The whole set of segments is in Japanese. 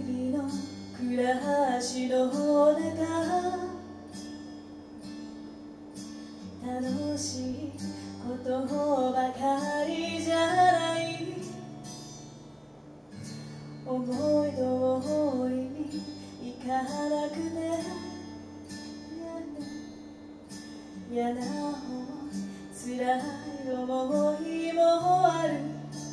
々の暮らしの中、楽しいことばかりじゃない、思い通りにいかなくて嫌な思い、辛い思いもある。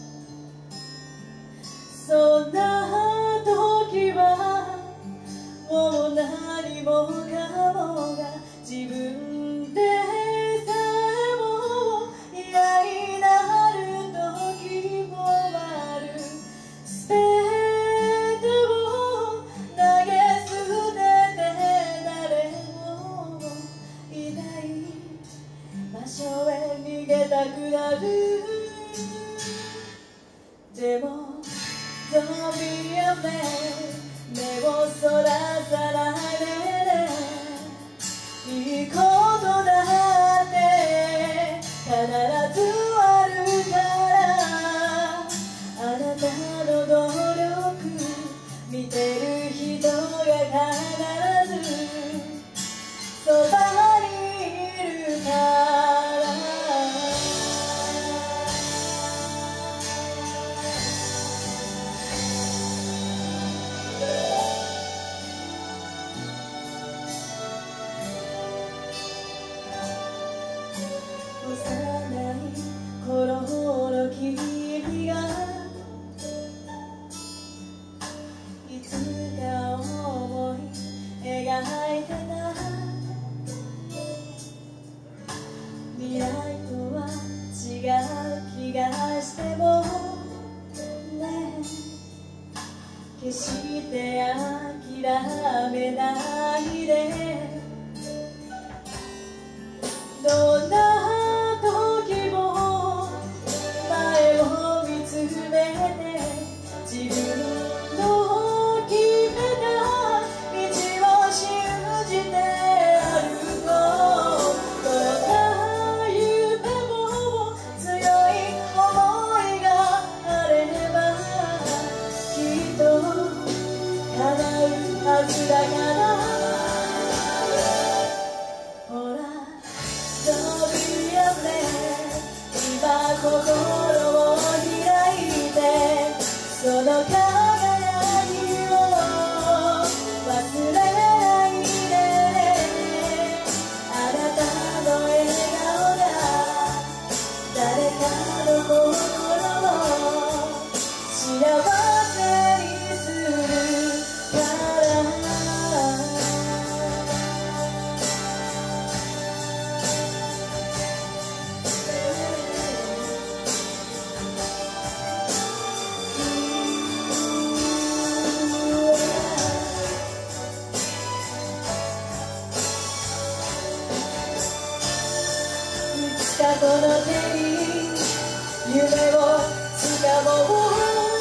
そんな時はもう何もかもが自分でさえも嫌になる時もある。捨てても投げ捨てて誰もいない場所へ逃げたくなる。でもDon't be afraid、 目をそらさないでね。いいことだって必ずあるから、あなたの努力見てる人が必ずそばにいるから。幼い頃の君がいつか思い描いてた未来とは違う気がしてもね、決して諦めないで。どんな時も前を見つめて、自分の決めた道を信じて歩こう。どんな夢も強い想いがあればきっと叶うはずだから。今心を開いて、その輝きを忘れないで。あなたの笑顔が誰かの心を幸せにするから。この手に夢をつかもう。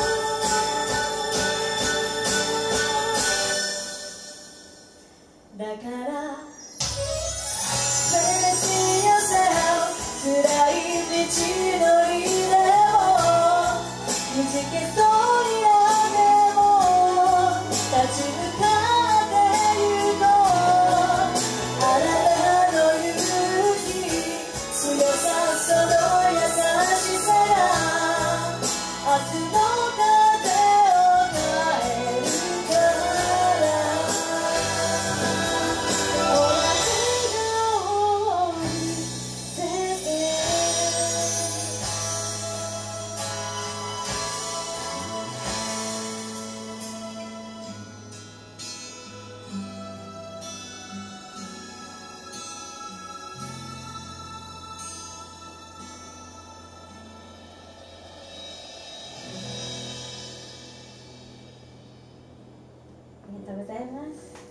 だからFace yourself、 辛い道のりでもくじけそうになっても立ち向かってゆこう。あなたの勇気、強さ、その優しさが明日の風を変えるから。笑顔を見せて。ありがとうございます。